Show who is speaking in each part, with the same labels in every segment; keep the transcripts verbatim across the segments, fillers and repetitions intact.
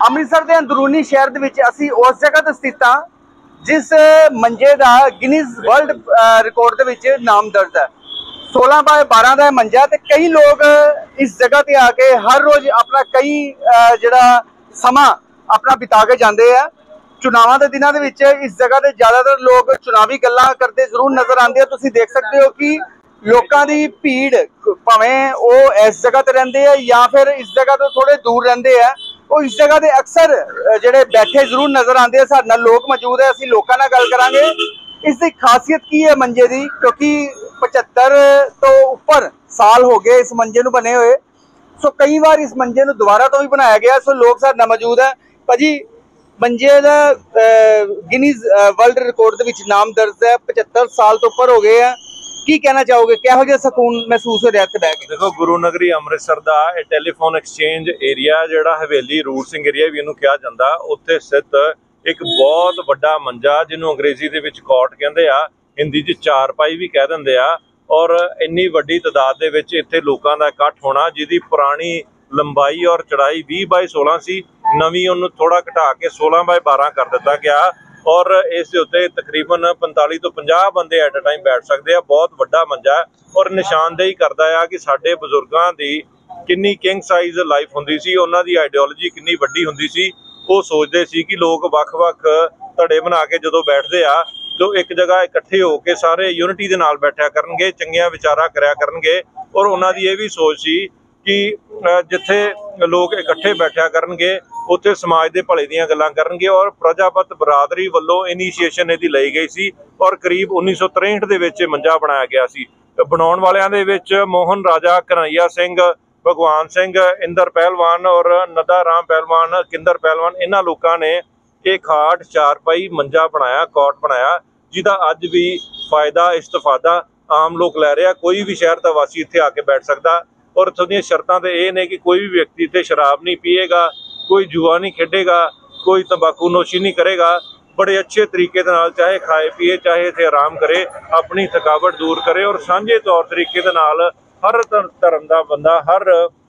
Speaker 1: ਅੰਮ੍ਰਿਤਸਰ ਦੇ ਅੰਦਰੂਨੀ ਸ਼ਹਿਰ ਦੇ ਵਿੱਚ ਅਸੀਂ ਉਸ ਜਗ੍ਹਾ ਤੇ ਸਥਿਤ ਹਾਂ ਜਿਸ ਮੰਜੇ ਦਾ ਗਿਨੀਜ਼ ਵਰਲਡ ਰਿਕਾਰਡ ਦੇ ਵਿੱਚ ਨਾਮ ਦਰਜ ਹੈ। सोलह बाय बारह का मंजा ते कई लोग इस जगह ते आके हर रोज अपना कई जिहड़ा समा अपना बिता के जाते हैं। चुनावां दे दिनां दे विच इस जगह ते ज़्यादातर लोग चुनावी गल्लां करते जरूर नज़र आते हैं। तुसीं देख सकते हो कि लोगों की भीड़ भावें वो इस जगह ते रहिंदे हैं या फिर इस जगह तो थोड़े दूर रहिंदे हैं, वो इस जगह ते अक्सर जिहड़े बैठे जरूर नज़र आते हैं। साडे नाल लोग मौजूद है, असीं लोकां नाल गल करांगे। इसकी खासियत की है मंजे की, क्योंकि पचहत्तर तो उपर साल हो गए इस मंजे नूं बने हुए। सो कई बार इस मंजे नूं दोबारा तो भी बनाया गया। सो लोग साडे नाल मौजूद है। भाजी मंजे दा गिनीज वर्ल्ड रिकॉर्ड दे विच नाम दर्ज है, पचहत्तर साल तो उपर हो गए हैं। की कहना चाहोगे, किहो जिहा सकून महसूस हो रहा इत्थे बैठ के?
Speaker 2: देखो, गुरु नगरी अमृतसर दा टैलीफोन एक्सचेंज एरिया जिहड़ा हवेली रूट सिंह एरिया भी इहनूं कहा जांदा, उत्थे स्थित एक बहुत वड्डा मंजा जिन्होंने अंग्रेजी दे विच कॉट कहंदे आ, हिंदी च चारपाई भी कह दिंदे आ। और इन्नी वड्डी तादाद दे विच इत्थे लोकां दा इकट्ठ होना, जिहदी पुरानी लंबाई और चढ़ाई बीस बाई सोलह सी, नवीं उहनूं थोड़ा घटा के सोलह बाई बारह कर दिता गया। और इस दे उत्ते तकरीबन पैंताली तो पचास बंदे एट अ टाइम बैठ सकते हैं। बहुत वड्डा मंजा है और निशानदेही करदा है कि साडे बजुर्गां दी किन्नी किंग साइज लाइफ हुंदी सी, उन्हां दी आइडियोलॉजी किन्नी वड्डी हुंदी सी। वो सोचते सी कि लोग वख-वख धड़े बना के जदों बैठते आ तो एक जगह इकट्ठे होकर सारे यूनिटी दे नाल बैठा करनगे, चंगिया विचारा करया करनगे। और उन्हां दी ये भी सोच सी कि जिथे लोग इकट्ठे बैठा करनगे उत्थे समाज दे भले दीयां गल्लां करनगे। और प्रजापत बरादरी वल्लों इनीशिएशन इहदी लई गई सी और करीब उन्नीस सौ तिरसठ दे विच मंजा बनाया गया सी। बनाउण वालियां दे विच मोहन राजा, कन्हैया सिंह, भगवान सिंह, इंदर पहलवान और नदा राम पहलवान, किंदर पहलवान, इन्हां लोकां ने एक खाट चारपाई मंजा बनाया, कॉट बनाया, जिहदा अज भी फायदा इस्तेफादा आम लोग लै रहे। कोई भी शहर का वासी इत्थे आके बैठ सकता। और इत्थों दी शर्तां ते इह ने कि कोई भी व्यक्ति इत्थे शराब नहीं पीएगा, कोई जुआ नहीं खेडेगा, कोई तंबाकू नोशी नहीं करेगा। बड़े अच्छे तरीके दे नाल चाहे खाए पिए, चाहे इत्थे आराम करे, अपनी थकावट दूर करे। और सांझे तौर तरीके दे नाल हर धर्म का बंदा, हर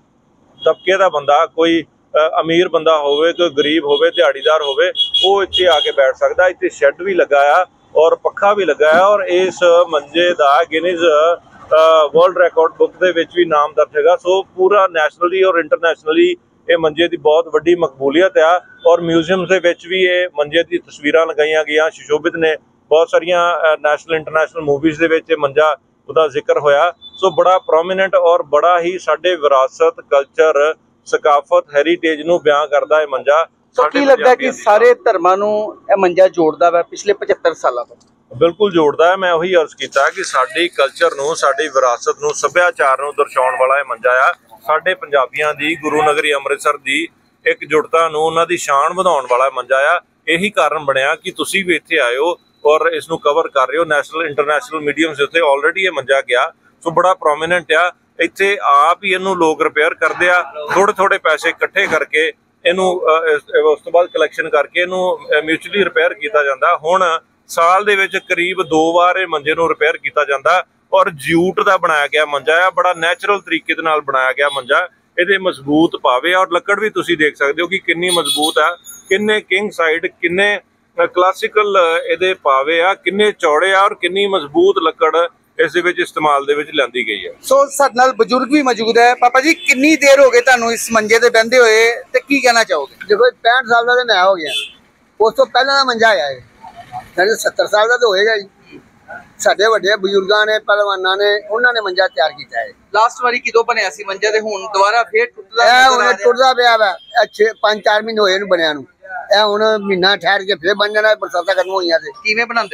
Speaker 2: तबके का बंदा, कोई अमीर बंदा होवे, कोई गरीब होवे, दिहाड़ीदार होवे, वो इत्थे आके बैठ सकता। इत्थे शैड भी लगा है और पखा भी लगा है। और इस मंजे का गिनीज वर्ल्ड रिकॉर्ड बुक दे विच भी नाम दर्ज है। सो पूरा नैशनली और इंटरनैशनली ये मंजे की बहुत वड्डी मकबूलीयत है। और म्यूजियम के विच भी ये मंजे की तस्वीरां लगाईयां गईयां, सुशोभित ने। बहुत सारिया नैशनल इंटरनैशनल मूवीज़ दे विच मंजा उहदा जिक्र होया। सो बड़ा प्रोमीनेंट और बड़ा ही साडे विरासत, कल्चर, सकाफत, हैरीटेज नूं बयां करदा है मंजा।
Speaker 1: तो की लगता है कि सारे धर्मां नूं इह मंजा जोड़दा वा पिछले पचहत्तर सालों तो?
Speaker 2: बिल्कुल जोड़दा है। मैं उही अर्ज कीता कि साडी कल्चर नूं, साडी विरासत नूं, सभ्याचार नूं दर्शाउण वाला यह मंजा आ। साडे पंजाबियां दी, गुरु नगरी अमृतसर दी एकजुटता नूं, उन्हां दी शान वधाउण वाला मंजा आ। यही कारण बनिया कि तुसीं भी इत्थे आए हो और इसनूं कवर कर रहे हो। नैशनल इंटरनैशनल मीडियम से उत्ते ऑलरेडी ये मंजा गया। सो बड़ा प्रोमीनेंट आ। इत्थे आप ही इनू लोग रिपेयर करते आ, थोड़े थोड़े पैसे इकट्ठे करके इनू उस तो बाद कलैक्शन करके इनू म्यूचुअली रिपेयर किया जाता। हुण साल दे विच करीब दो बार मंजे नूं रिपेयर किया जाता। और जूट का बनाया गया मंजा है, बड़ा नैचुरल तरीके दे नाल बनाया गया मंजा। इहदे मजबूत पावे और लकड़ भी तुसीं देख सकते हो कि कितनी मजबूत है, किन्ने किंग साइड, किन्ने क्लासिकल इहदे पावे आ, किन्ने चौड़े आ और कितनी मजबूत लकड़ इस दे विच इस्तेमाल दे विच लैंदी गई है।
Speaker 1: सो साडे नाल बजुर्ग भी मौजूद है। पापा जी, कितनी देर हो गई तुहानूं इस मंजे ते बहिंदे होए ते की कहना चाहोगे?
Speaker 3: देखो, पैंठ साल का तो मैं हो गया, उस तो पहले का मंजा है, साढ़े सत्तर साल का तो होएगा ही। साडे वड्डे बजुर्गां ने, पहलवानां ने, उन्होंने मंजा तैयार किया है।
Speaker 1: लास्ट वारी किदों बनिया सी मंजा ते हुण दोबारा फिर टुटदा
Speaker 3: है? टुटदा पिया वा, छे पांच चार महीने होए इहनूं बनिया नूं। ਇਹ ਹੁਣ महीना ठहर के फिर बन जाना, बरसात खत्म हो जाए।
Speaker 1: किवें बनांदे?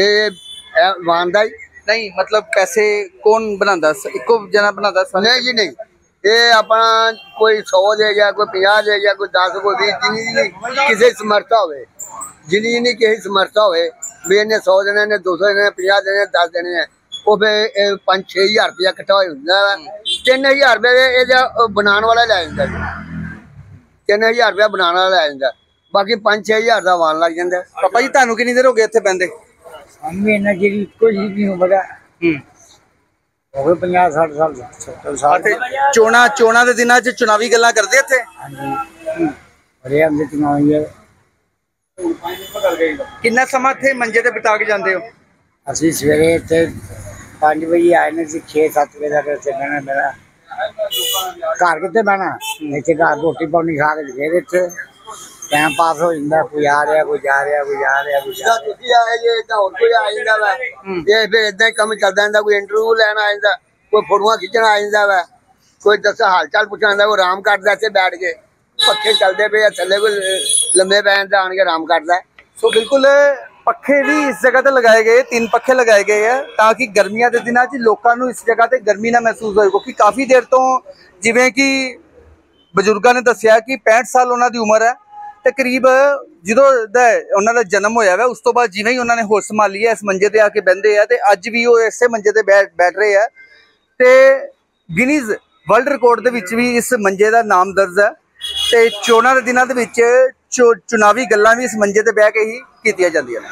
Speaker 3: ये वांदा ही
Speaker 1: नहीं, मतलब पैसे कौन बनांदा? इको जना बनांदा?
Speaker 3: नहीं जी नहीं, ये अपना कोई सौ दे गया, कोई पचास दे गया, कोई दस, कोई बीस, जिन्नी किसी समर्था हो, जिन्नी जिन्नी किसी समर्था हो भी इन्हें सौ देने ने, दो सौ देने, पचास देने, दस देने हैं, वो फिर पाँच छे हज़ार रुपया इकट्ठा हो जाता है। तीन हज़ार रुपये बनाने वाला लै जाता, तीन हज़ार रुपया बनाने वाला लै जाता, बाकी पाँच छे हज़ार का वान लग जाता।
Speaker 1: पापा जी, तुहानूं कितनी देर हो गई इत्थे बहिंदे?
Speaker 4: हमें इन्ना चिर कोई नहीं हो पता, हो गए पचास साठ साल, सत्तर साल।
Speaker 1: चोणा चोणा दे दिनां च चुनावी गल्लां करदे इत्थे?
Speaker 4: ਅਰੇ ਅੰਦੇ ਚੁਣਾਈ ਹੈ।
Speaker 1: ਕਿੰਨਾ ਸਮਾਂ ਇੱਥੇ ਮੰਜੇ ਤੇ ਬਿਤਾ ਕੇ ਜਾਂਦੇ ਹੋ?
Speaker 4: ਅਸੀਂ ਸਵੇਰੇ ਇੱਥੇ ਪੰਜ ਵਜੇ ਆਏ ਨੇ ਸੀ, ਛੇ ਸੱਤ ਵਜੇ ਤੱਕ ਇੱਥੇ ਬਹਿਣਾ। ਮੇਰਾ ਘਰ ਕਿੱਥੇ ਬਹਿਣਾ, ਇੱਥੇ ਘਰ ਰੋਟੀ ਪਾਣੀ ਖਾ ਕੇ ਫੇਰ ਇੱਥੇ ਟਾਈਮ ਪਾਸ ਹੋ ਜਾਂਦਾ। ਕੋਈ ਆ ਰਿਹਾ, ਕੋਈ ਜਾ ਰਿਹਾ, ਕੋਈ ਜਾ ਰਿਹਾ, ਕੋਈ ਜਾ ਰਿਹਾ।
Speaker 3: ਤੁਸੀਂ ਆਏ ਜੇ ਤਾਂ ਹੋਰ ਕੋਈ ਆ ਜਾਂਦਾ ਵਾ, ਇਹ ਫਿਰ ਏਦਾਂ ਹੀ ਕੰਮ ਚੱਲਦਾ ਜਾਂਦਾ। ਕੋਈ ਇੰਟਰਵਿਊ ਲੈਣ ਆ ਜਾਂਦਾ, ਕੋਈ ਫੋਟੋਆਂ ਖਿੱਚਣ ਆ ਜਾਂਦਾ ਵਾ, ਕੋਈ ਦੱਸ ਹਾਲ ਚਾਲ ਪੁੱਛਣ ਆਉਂਦਾ, ਕੋਈ ਆਰਾਮ ਕਰਦਾ ਇੱਥੇ ਬੈਠ ਕੇ। ਪੱਖੇ ਚੱਲਦੇ ਪਏ ਆ ਥੱਲੇ, ਕੋਈ ਲੰਮੇ ਪੈਣ ਤੇ ਆਣ ਕੇ ਆਰਾਮ ਕਰਦਾ।
Speaker 1: ਸੋ ਬਿਲਕੁਲ ਪੱਖੇ ਵੀ ਇਸ ਜਗ੍ਹਾ ਤੇ ਲਗਾਏ ਗਏ, ਤਿੰਨ ਪੱਖੇ ਲਗਾਏ ਗਏ ਆ ਤਾਂ ਕਿ ਗਰਮੀਆਂ ਦੇ ਦਿਨਾਂ 'ਚ ਲੋਕਾਂ ਨੂੰ ਇਸ ਜਗ੍ਹਾ ਤੇ ਗਰਮੀ ਨਾ ਮਹਿਸੂਸ ਹੋਏ। ਕਿਉਂਕਿ ਕਾਫੀ ਦੇਰ ਤੋਂ, ਜਿਵੇਂ ਕਿ ਬਜ਼ੁਰਗਾਂ ਨੇ ਦੱਸਿਆ ਕਿ ਪੈਂਹਠ ਸਾਲ ਉਹਨਾਂ ਦੀ ਉਮਰ ਹੈ ਤੇ ਕਰੀਬ ਜਦੋਂ ਦਾ ਉਹਨਾਂ ਦਾ ਜਨਮ ਹੋਇਆ ਵਾ ਉਸ ਤੋਂ ਬਾਅਦ ਜਿਵੇਂ ਹੀ ਉਹਨਾਂ ਨੇ ਹੋਸ਼ ਸੰਭਾਲੀ ਹੈ ਇਸ ਮੰਜੇ ਤੇ ਆ ਕੇ ਬਹਿੰਦੇ ਆ ਤੇ ਅੱਜ ਵੀ ਉਹ ਇਸੇ ਮੰਜੇ ਤੇ ਬੈਠ ਬੈਠ ਰਹੇ ਆ ਤੇ ਗਿਨੀਜ਼ ਵਰਲਡ ਰਿਕਾਰਡ ਦੇ ਵਿੱਚ ਵੀ ਇਸ ਮੰਜੇ ਦਾ ਨਾਮ ਦਰਜ ਹੈ। ਤੇ ਚੋਣਾਂ ਦੇ ਦਿਨਾਂ ਦੇ ਵਿੱਚ ਚੁਣਾਵੀ ਗੱਲਾਂ ਵੀ ਇਸ ਮੰਜੇ ਤੇ ਬਹਿ ਕੇ ਹੀ ਕੀਤੀਆਂ ਜਾਂਦੀਆਂ ਨੇ।